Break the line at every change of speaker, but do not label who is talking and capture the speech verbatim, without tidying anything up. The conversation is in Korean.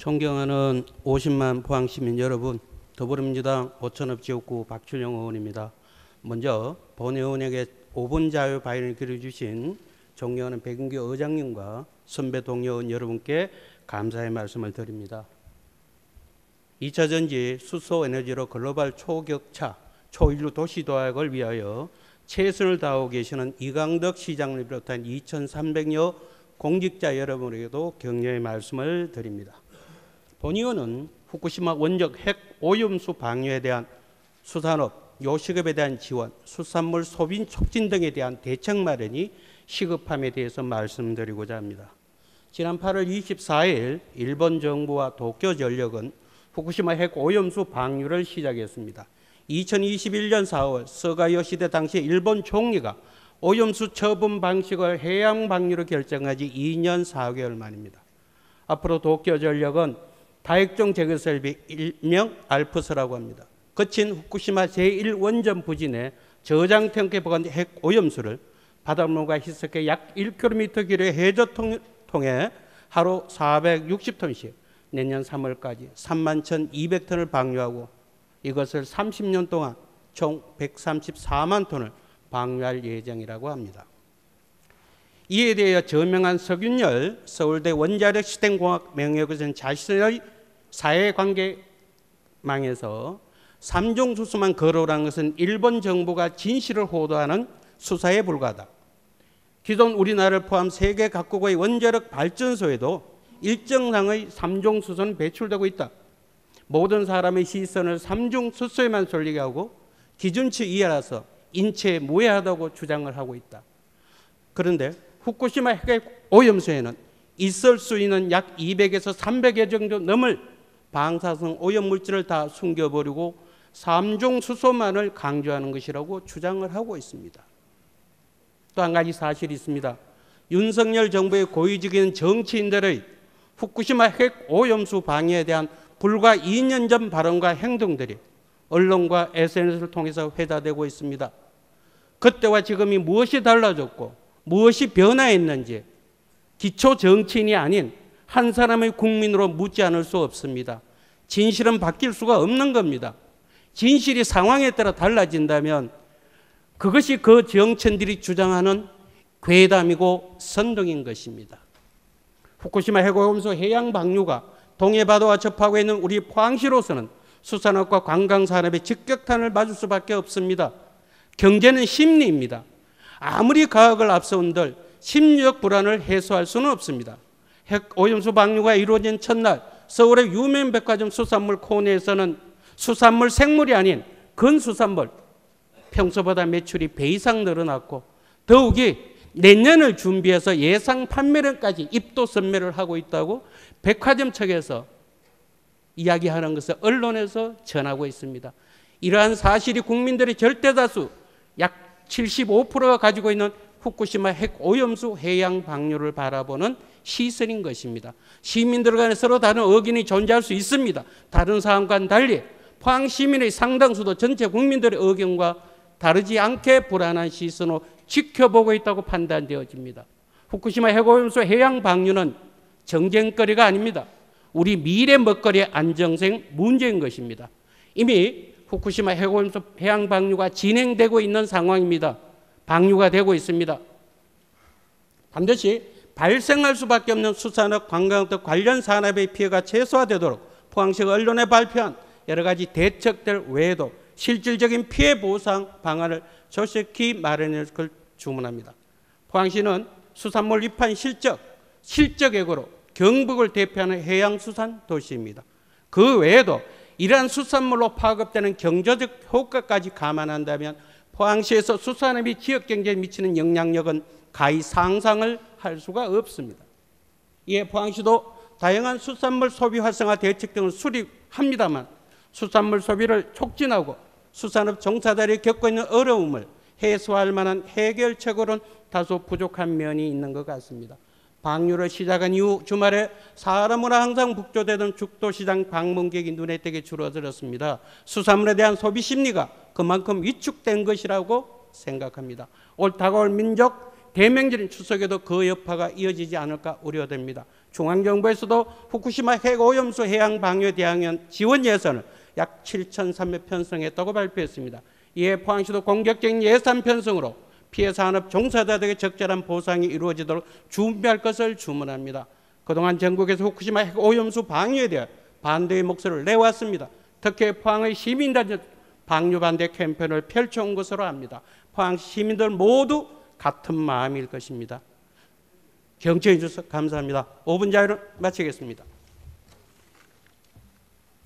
존경하는 오십만 포항시민 여러분, 더불어민주당 오천읍 지역구 박출영 의원입니다. 먼저 본 의원에게 오 분 자유 발언을 기려주신 존경하는 백인규 의장님과 선배 동료 의원 여러분께 감사의 말씀을 드립니다. 이 차 전지 수소 에너지로 글로벌 초격차, 초인류 도시 도약을 위하여 최선을 다하고 계시는 이강덕 시장을 비롯한 이천삼백여 공직자 여러분에게도 격려의 말씀을 드립니다. 본 의원은 후쿠시마 원적 핵 오염수 방류에 대한 수산업, 요식업에 대한 지원, 수산물 소비 촉진 등에 대한 대책 마련이 시급함에 대해서 말씀드리고자 합니다. 지난 팔월 이십사일 일본 정부와 도쿄전력은 후쿠시마 핵 오염수 방류를 시작했습니다. 이천이십일년 사월 스가 요시대 당시 일본 총리가 오염수 처분 방식을 해양 방류로 결정한 지 이 년 사 개월 만입니다. 앞으로 도쿄전력은 다액종 제거 설비 일명 알프스라고 합니다. 거친 후쿠시마 제일 원전 부진에 저장 탱크에 보관 핵 오염수를 바닷물과 희석해 약 일 킬로미터 길이의 해저통에 하루 사백육십 톤씩 내년 삼월까지 삼만 천이백 톤을 방류하고 이것을 삼십 년 동안 총 백삼십사만 톤을 방류할 예정이라고 합니다. 이에 대해 저명한 석윤열 서울대 원자력 시스템공학 명예교수는 자신의 사회관계망에서 삼중수소만 거론한 것은 일본 정부가 진실을 호도하는 수사에 불과하다. 기존 우리나라를 포함 세계 각국의 원자력 발전소에도 일정량의 삼중수소는 배출되고 있다. 모든 사람의 시선을 삼중수소에만 쏠리게 하고 기준치 이하라서 인체에 무해하다고 주장을 하고 있다. 그런데 후쿠시마 핵 오염수에는 있을 수 있는 약 이백에서 삼백여 정도 넘을 방사성 오염물질을 다 숨겨버리고 삼중수소만을 강조하는 것이라고 주장을 하고 있습니다. 또 한 가지 사실이 있습니다. 윤석열 정부의 고위직인 정치인들의 후쿠시마 핵 오염수 방해에 대한 불과 이 년 전 발언과 행동들이 언론과 에스엔에스를 통해서 회자되고 있습니다. 그때와 지금이 무엇이 달라졌고 무엇이 변화했는지 기초 정치인이 아닌 한 사람의 국민으로 묻지 않을 수 없습니다. 진실은 바뀔 수가 없는 겁니다. 진실이 상황에 따라 달라진다면 그것이 그 정치인들이 주장하는 괴담이고 선동인 것입니다. 후쿠시마 핵오염수 해양 방류가 동해바다와 접하고 있는 우리 포항시로서는 수산업과 관광산업의 직격탄을 맞을 수밖에 없습니다. 경제는 심리입니다. 아무리 과학을 앞세운들 심리적 불안을 해소할 수는 없습니다. 핵 오염수 방류가 이루어진 첫날 서울의 유명 백화점 수산물 코너에서는 수산물 생물이 아닌 근수산물 평소보다 매출이 배 이상 늘어났고 더욱이 내년을 준비해서 예상 판매량까지 입도선매를 하고 있다고 백화점 측에서 이야기하는 것을 언론에서 전하고 있습니다. 이러한 사실이 국민들의 절대다수 약 칠십오 퍼센트가 가지고 있는 후쿠시마 핵 오염수 해양 방류를 바라보는 시선인 것입니다. 시민들 간에 서로 다른 의견이 존재할 수 있습니다. 다른 사람과는 달리 포항 시민의 상당수도 전체 국민들의 의견과 다르지 않게 불안한 시선으로 지켜보고 있다고 판단되어집니다. 후쿠시마 핵오염수 해양 방류는 정쟁거리가 아닙니다. 우리 미래 먹거리의 안정성 문제인 것입니다. 이미 후쿠시마 핵오염수 해양 방류가 진행되고 있는 상황입니다. 방류가 되고 있습니다. 반드시 발생할 수밖에 없는 수산업, 관광 등 관련 산업의 피해가 최소화되도록 포항시가 언론에 발표한 여러 가지 대책들 외에도 실질적인 피해 보상 방안을 조속히 마련할 것을 주문합니다. 포항시는 수산물 위판 실적, 실적액으로 경북을 대표하는 해양수산 도시입니다. 그 외에도 이러한 수산물로 파급되는 경제적 효과까지 감안한다면 포항시에서 수산업이 지역경제에 미치는 영향력은 가히 상상을 할 수가 없습니다. 이에 포항시도 다양한 수산물 소비 활성화 대책 등을 수립합니다만 수산물 소비를 촉진하고 수산업 종사자들이 겪고 있는 어려움을 해소할 만한 해결책으로는 다소 부족한 면이 있는 것 같습니다. 방류를 시작한 이후 주말에 사람으로 항상 북조되던 죽도시장 방문객이 눈에 띄게 줄어들었습니다. 수산물에 대한 소비 심리가 그만큼 위축된 것이라고 생각합니다. 올 다가올 민족 대명절인 추석에도 그 여파가 이어지지 않을까 우려됩니다. 중앙정부에서도 후쿠시마 핵오염수 해양 방류 대응안 지원 예산을 약 칠천삼백 편성했다고 발표했습니다. 이에 포항시도 공격적인 예산 편성으로 피해 산업 종사자들에게 적절한 보상이 이루어지도록 준비할 것을 주문합니다. 그동안 전국에서 후쿠시마 핵오염수 방류에 대해 반대의 목소리를 내왔습니다. 특히 포항의 시민단체 방류 반대 캠페인을 펼쳐온 것으로 압니다. 포항 시민들 모두 같은 마음일 것입니다. 경청해 주셔서 감사합니다. 오 분 자유를 마치겠습니다.